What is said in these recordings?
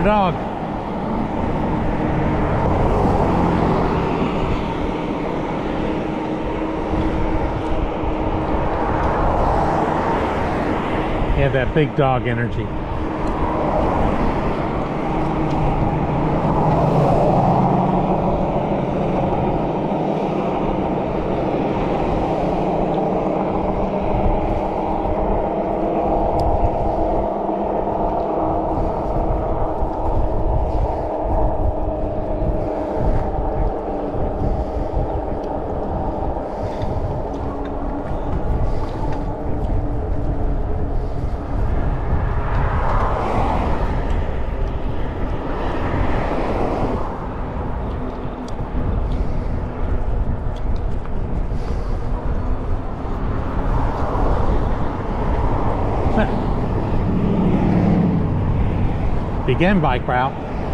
dog. He had that big dog energy. Begin bike route.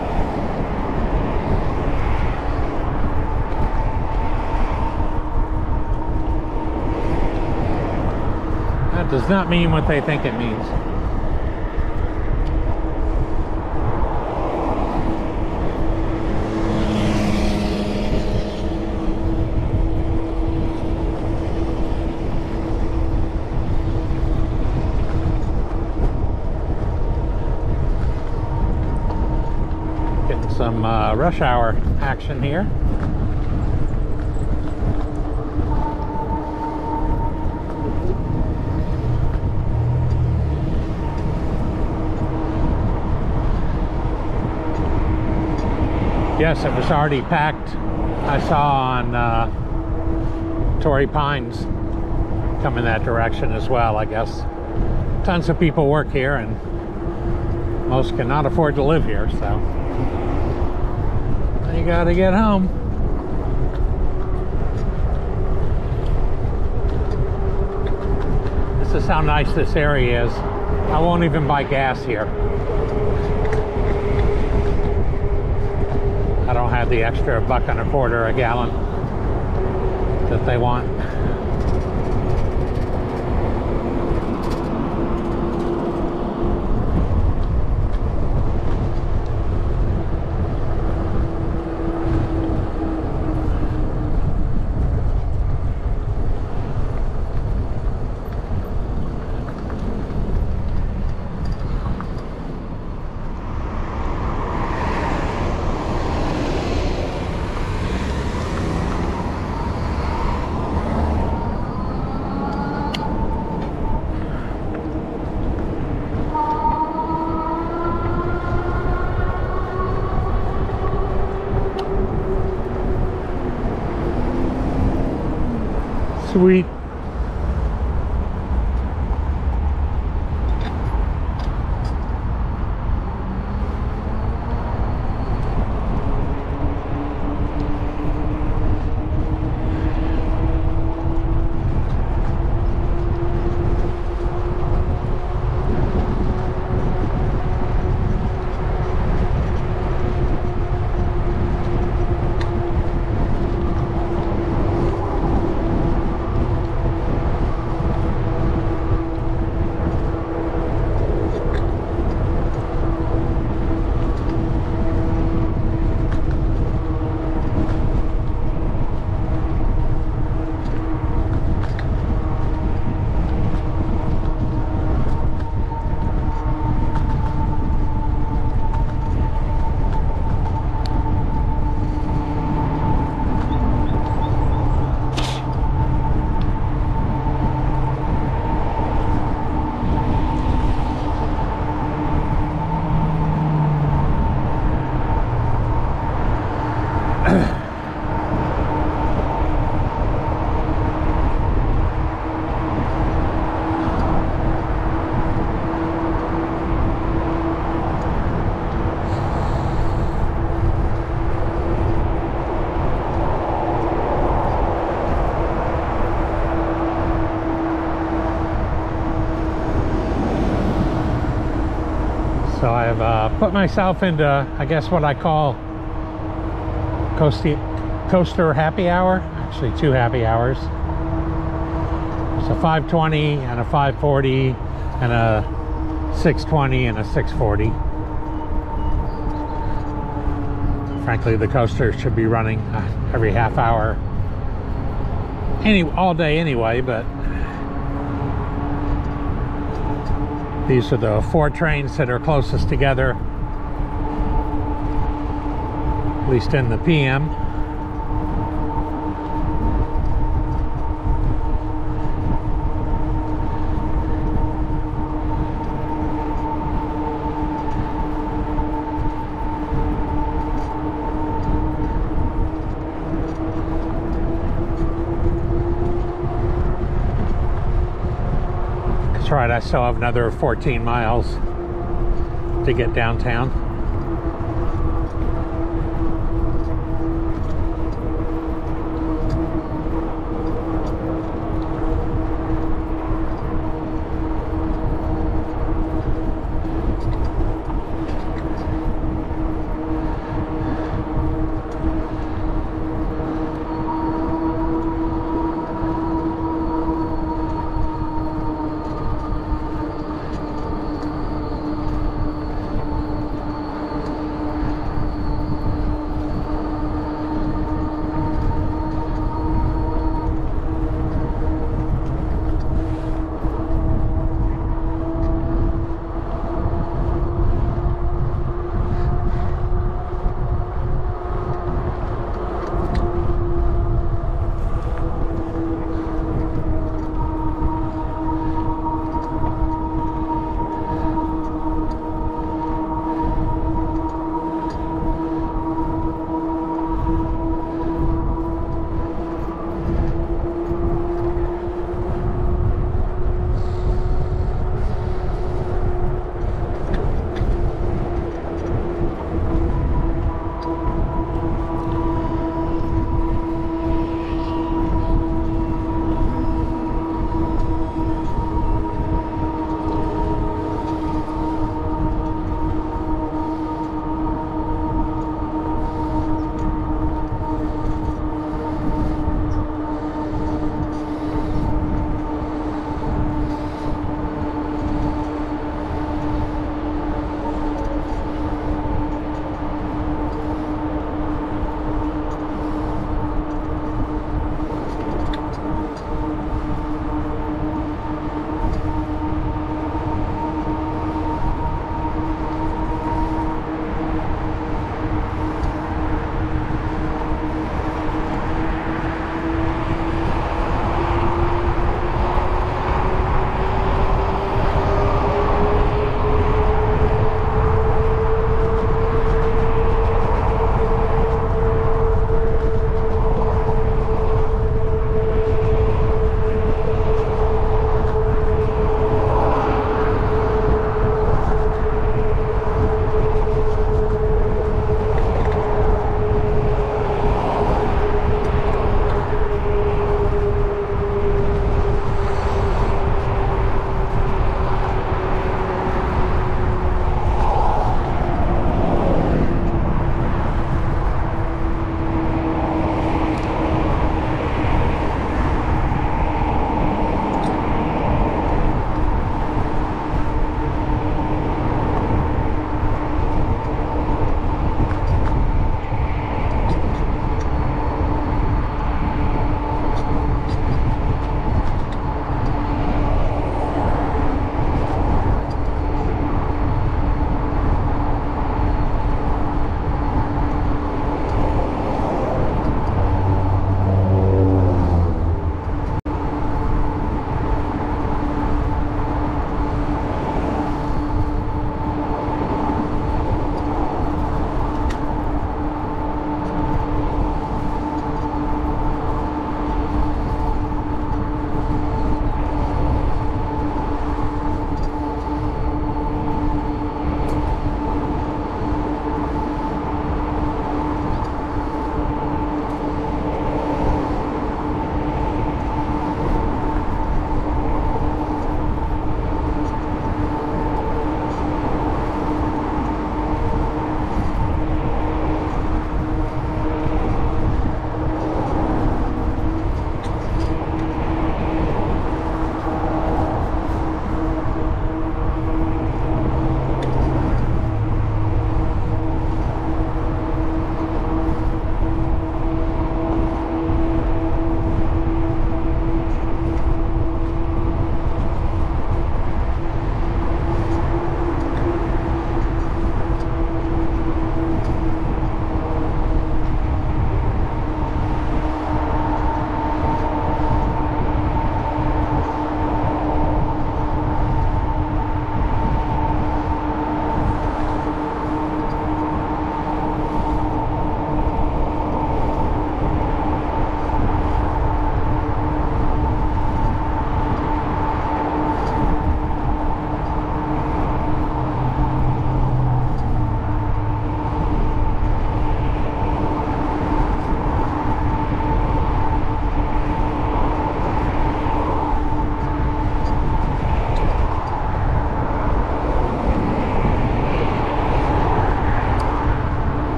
That does not mean what they think it means. Some rush hour action here. Yes, it was already packed. I saw on Torrey Pines coming that direction as well, I guess. Tons of people work here and most cannot afford to live here, so you gotta get home. This is how nice this area is. I won't even buy gas here. I don't have the extra $1.25 a gallon that they want. Sweet. So I've put myself into, I guess, what I call coaster happy hour. Actually, 2 happy hours. It's a 5:20 and a 5:40 and a 6:20 and a 6:40. Frankly, the coaster should be running every half hour, all day anyway, but these are the 4 trains that are closest together, at least in the PM. That's right, I still have another 14 miles to get downtown.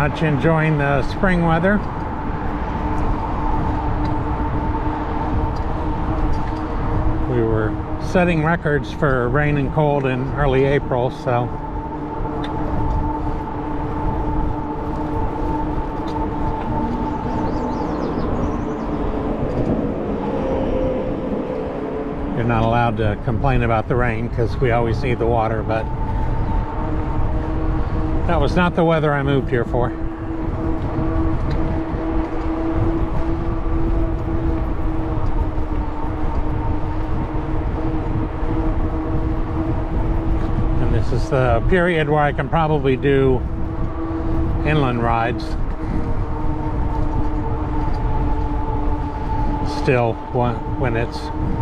much enjoying the spring weather. We were setting records for rain and cold in early April, so you're not allowed to complain about the rain because we always need the water, but that was not the weather I moved here for. And this is the period where I can probably do inland rides. Still, when it's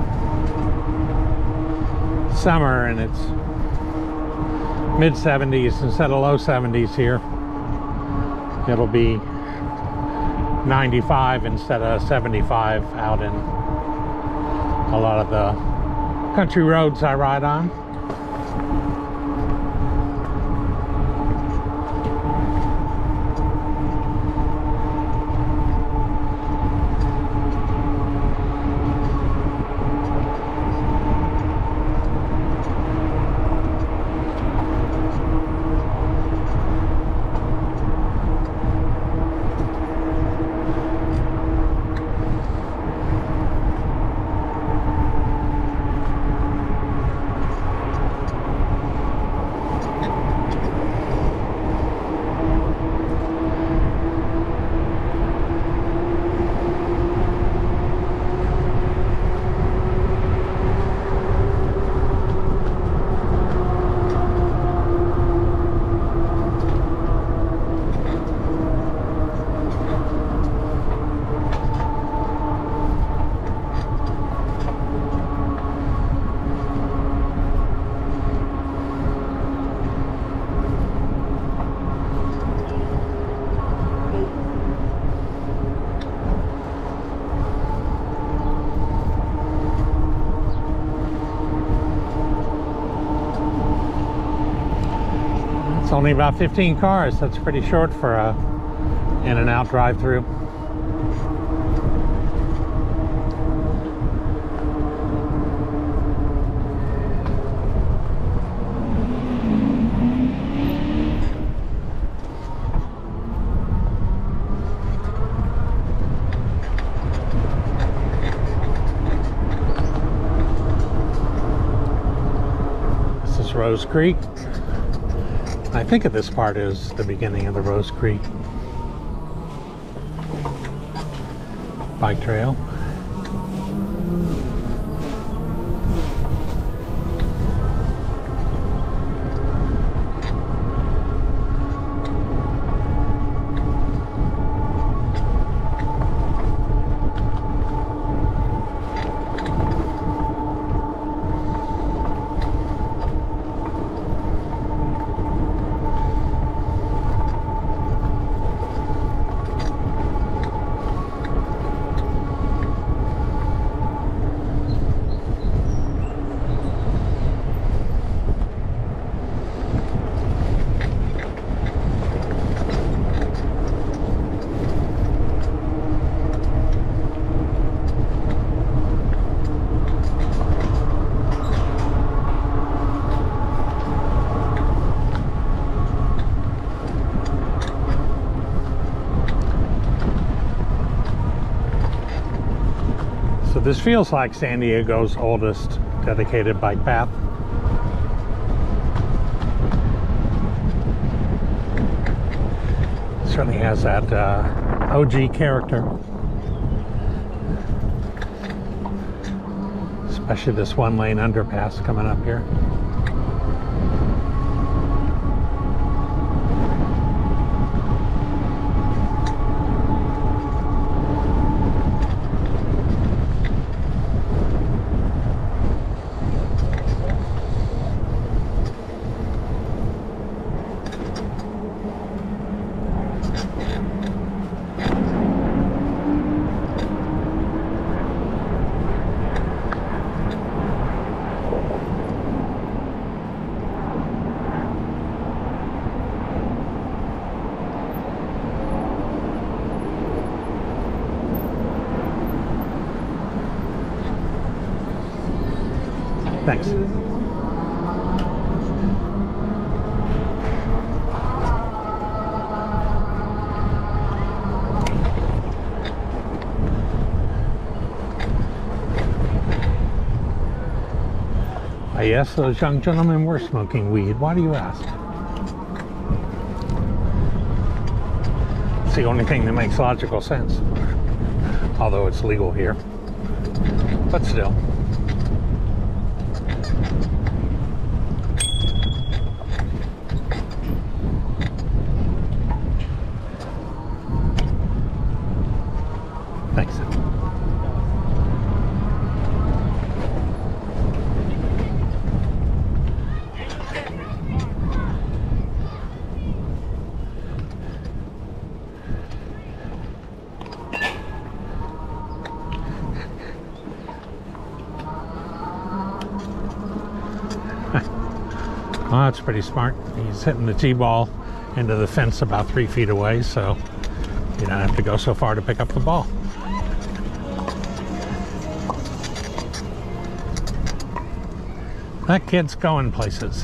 summer and it's mid 70s instead of low 70s here, it'll be 95 instead of 75 out in a lot of the country roads I ride on. It's only about 15 cars. That's pretty short for a in and out drive-through. This is Rose Creek. I think of this part as the beginning of the Rose Creek bike trail. So this feels like San Diego's oldest dedicated bike path. It certainly has that OG character. Especially this one-lane underpass coming up here. Thanks. Yes, those young gentlemen were smoking weed. Why do you ask? It's the only thing that makes logical sense. Although it's legal here. But still. Thanks. Well, that's pretty smart. He's hitting the T-ball into the fence about 3 feet away, so you don't have to go so far to pick up the ball. That kid's going places.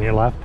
your left.